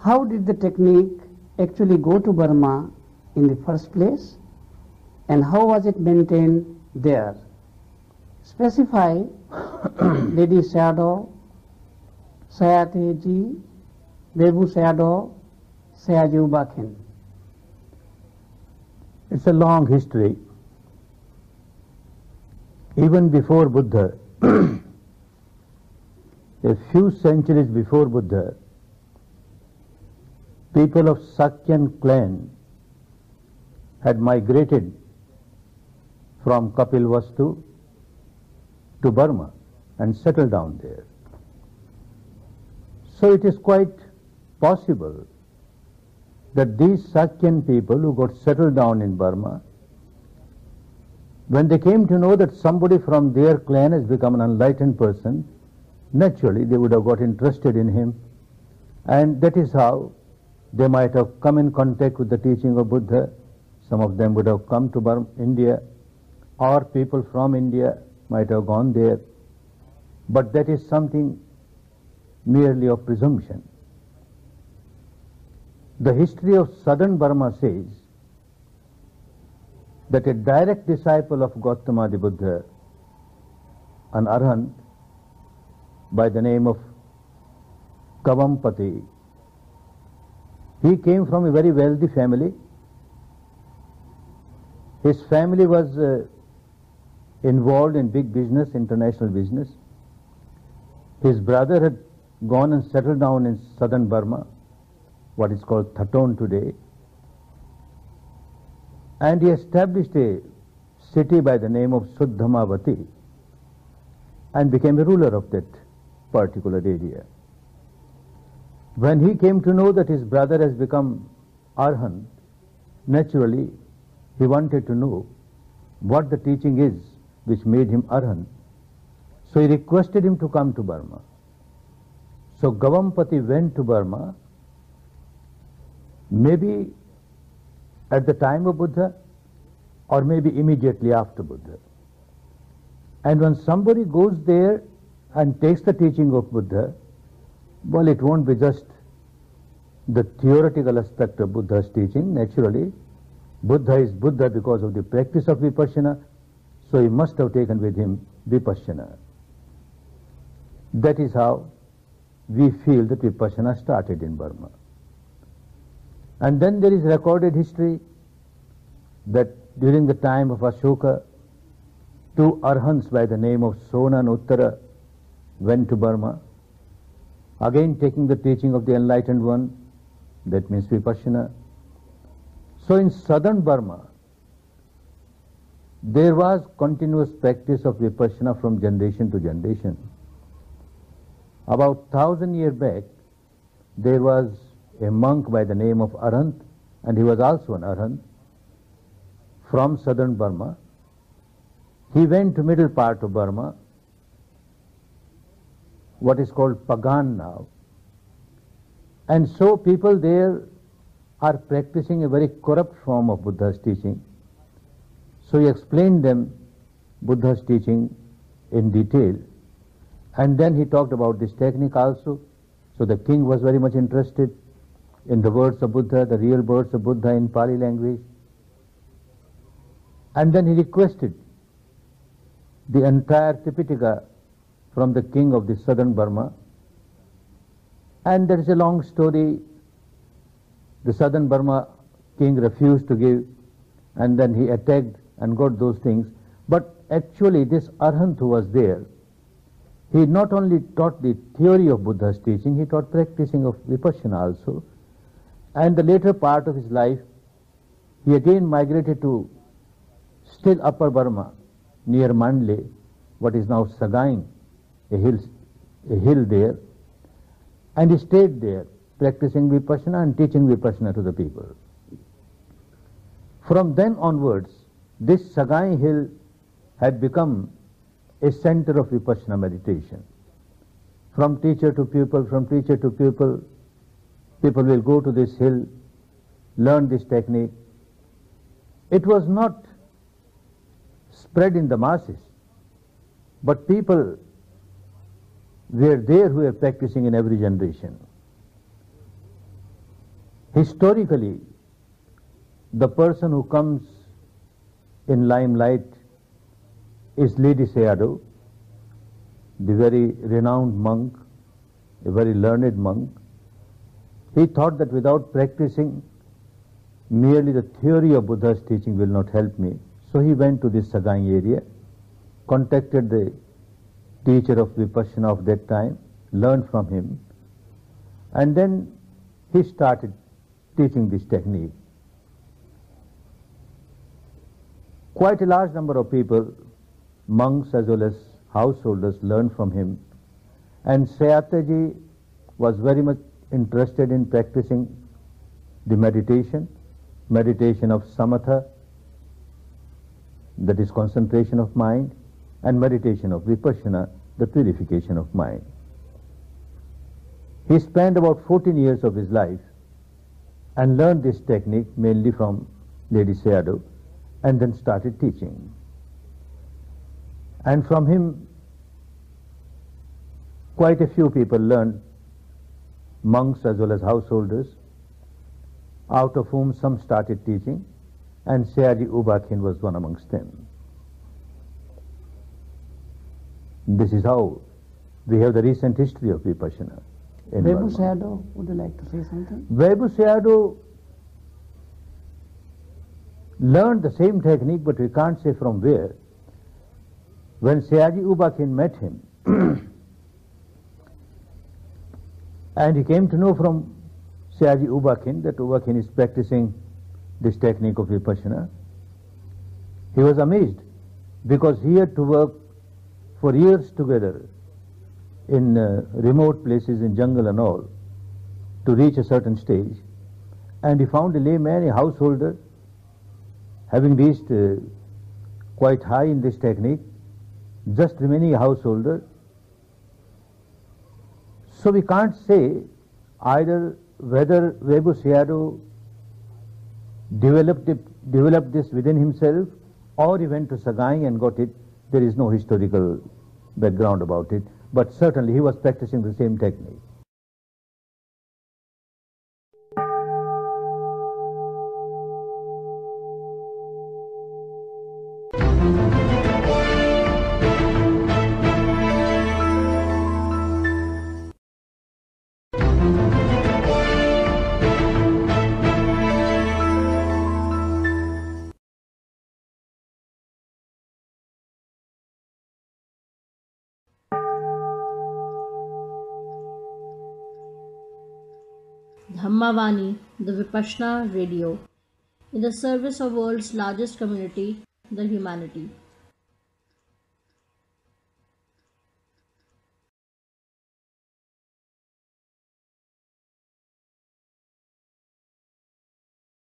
how did the technique actually go to Burma in the first place, and how was it maintained there? Specify Lady Sayadaw, Sayateji, Bebu Sayadaw, Sayaju Bakin. It's a long history. Even before Buddha, a few centuries before Buddha, people of Sakyan clan had migrated from Kapilvastu to Burma and settled down there. So it is quite possible that these Sakyan people who got settled down in Burma, when they came to know that somebody from their clan has become an enlightened person, naturally they would have got interested in him, and that is how they might have come in contact with the teaching of Buddha. Some of them would have come to Burma, India, or people from India might have gone there, but that is something merely of presumption. The history of southern Burma says that a direct disciple of Gautama the Buddha, an arahant by the name of Kavampati, he came from a very wealthy family. His family was involved in big business, international business. His brother had gone and settled down in southern Burma, what is called Thaton today, and he established a city by the name of Dhammavati and became a ruler of that particular area. When he came to know that his brother has become arahant, naturally he wanted to know what the teaching is which made him arahant. So he requested him to come to Burma. So Gavampati went to Burma, maybe at the time of Buddha or maybe immediately after Buddha. And when somebody goes there and takes the teaching of Buddha, well, it won't be just the theoretical aspect of Buddha's teaching. Naturally, Buddha is Buddha because of the practice of Vipassana, so he must have taken with him Vipassana. That is how we feel that Vipassana started in Burma. And then there is recorded history that during the time of Ashoka, two arahants by the name of Sona and Uttara went to Burma, again taking the teaching of the enlightened one, that means Vipassana. So in southern Burma, there was continuous practice of Vipassana from generation to generation. About 1,000 years back, there was a monk by the name of Arahant, and he was also an Arahant from southern Burma. He went to middle part of Burma, what is called Pagan now. And so people there are practicing a very corrupt form of Buddha's teaching. So he explained them Buddha's teaching in detail. And then he talked about this technique also. So the king was very much interested in the words of Buddha, the real words of Buddha in Pali language. And then he requested the entire Tipitaka from the king of the southern Burma. And there is a long story. The southern Burma king refused to give, and then he attacked and got those things. But actually this Arahant who was there, he not only taught the theory of Buddha's teaching, he taught practicing of Vipassana also. And the later part of his life, he again migrated to still upper Burma, near Mandle, what is now Sagaing, a hill there, and he stayed there, practicing Vipassana and teaching Vipassana to the people. From then onwards, this Sagaing hill had become a center of Vipassana meditation. From teacher to pupil, from teacher to pupil, people will go to this hill, learn this technique. It was not spread in the masses, but people were there who were practicing in every generation. Historically, the person who comes in limelight is Lady Sayadaw, the very renowned monk, a very learned monk. He thought that without practicing, merely the theory of Buddha's teaching will not help me. So he went to this Sagaing area, contacted the teacher of Vipassana of that time, learned from him, and then he started teaching this technique. Quite a large number of people, monks as well as householders, learned from him, and Sayataji was very much interested in practicing the meditation of samatha, that is concentration of mind, and meditation of vipassana, the purification of mind. He spent about 14 years of his life and learned this technique mainly from Lady Sayadaw, and then started teaching. And from him, quite a few people learned, monks as well as householders, out of whom some started teaching, and Sayaji Ubakhin was one amongst them. This is how we have the recent history of Vipassana. Vibhu Sayadaw, would you like to say something? Vibhu Sayadaw learned the same technique, but we can't say from where. When Sayaji Ubakhin met him, and he came to know from Sayaji Ubakhin that Ubakhin is practicing this technique of Vipassana, he was amazed, because he had to work for years together in remote places, in jungle and all, to reach a certain stage. And he found a layman, a householder, having reached quite high in this technique, just remaining a householder. So we can't say either whether Vibhu Sayadaw developed this within himself, or he went to Sagaing and got it. There is no historical background about it, but certainly he was practicing the same technique. Dhammavani, the Vipassana Radio, in the service of world's largest community, the humanity.